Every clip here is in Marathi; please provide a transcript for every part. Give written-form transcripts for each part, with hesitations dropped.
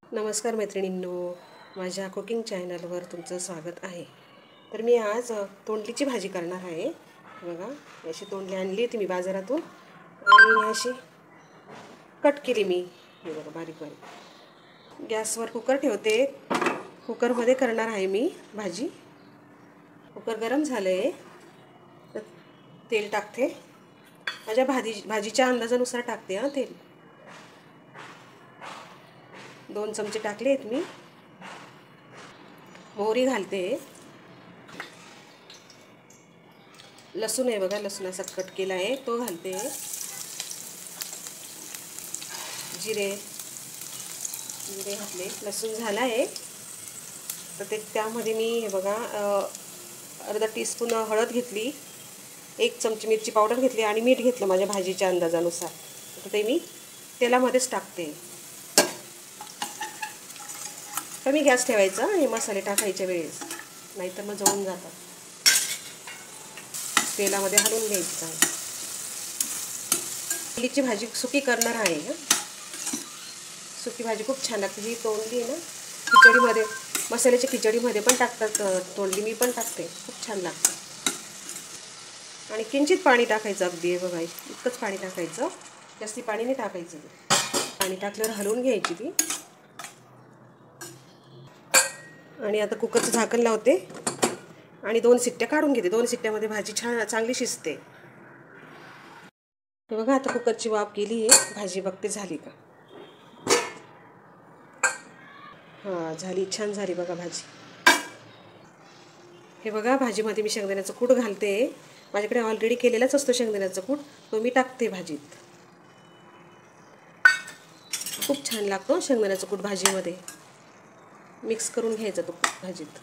नमस्कार मैत्रिणींनो, माझ्या कुकिंग चॅनलवर तुमचं स्वागत आहे। तर मी आज तोंडलीची भाजी करणार आहे। बघा, अशी तोंडली आणली होती मी बाजारातून आणि अशी कट केली मी। हे बघा, बारीक बारीक। गॅसवर कुकर ठेवते, कुकरमध्ये करणार आहे मी भाजी। कुकर गरम झाले तर तेल टाकते। माझ्या भाजीच्या अंदाजानुसार टाकते हां तेल। 2 चमचे टाकले आहेत मी। मोहरी घालते। लसूण आहे बघा, लसूण असा कट केला आहे तो घालते। जिरे घातले। लसूण झाला आहे तर त्यामध्ये मी हे बघा अर्धा टीस्पून हळद घेतली, 1 चमची मिरची पावडर घेतली आणि मीठ घेतलं माझ्या भाजीच्या अंदाजानुसार। तर ते मी तेलामध्येच टाकते। कमी गॅस ठेवायचा हे मसाले टाकायच्या वेळेस, नाहीतर मग जळून जातात। तेलामध्ये हलवून घ्यायचं आहे। तोंडलीची भाजी सुकी करणार आहे। सुकी भाजी खूप छान लागते। ही तोंडली ना खिचडीमध्ये, मसाल्याच्या खिचडीमध्ये पण टाकतात तोंडली, मी पण टाकते, खूप छान लागते। आणि किंचित पाणी टाकायचं, अगदी आहे बघा इतकंच पाणी टाकायचं, जास्ती पाणी नाही टाकायचं। पाणी टाकल्यावर हलवून घ्यायची ती। आणि आता कुकरचं झाकण लावते आणि 2 शिट्ट्या काढून घेते। 2 शिट्ट्यामध्ये भाजी चांगली शिजते। हे बघा, आता कुकरची वाफ गेली आहे, भाजी बघते झाली का। हां, झाली, छान झाली बघा भाजी। हे बघा, भाजीमध्ये मी शेंगदाण्याचं कूट घालते। माझ्याकडे ऑलरेडी केलेलाच असतो शेंगदाण्याचा कूट, तो मी टाकते भाजीत। खूप छान लागतो शेंगदाण्याचा कूट भाजीमध्ये। मिक्स करून घ्यायचा तो कूट भाजीत।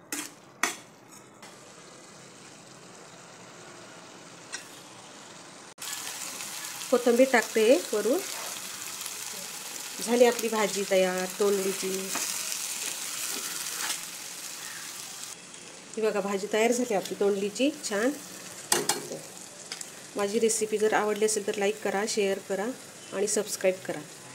कोथिंबीर टाकते वरून। झाली आपली भाजी तयार तोंडलीची। ही बघा, भाजी तयार झाली आपली तोंडलीची छान। माझी रेसिपी जर आवडली असेल तर लाईक करा, शेअर करा आणि सबस्क्राईब करा।